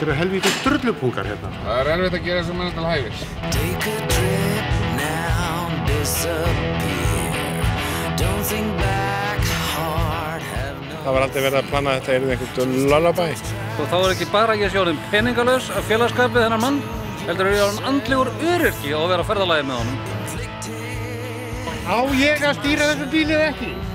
Þetta eru helvíti drullupungar hérna. Það erfitt að gera sem mann til hægis. Það var aldrei verið að plana að þetta yrði einhvern lullaby. Og þá ekki bara ég sé orðinn peningalaus af félagskap við þennan mann, heldur ég orðinn andlegur öryrki á að vera á ferðalagi með honum. Á ég að stýra þessu bíli eða ekki?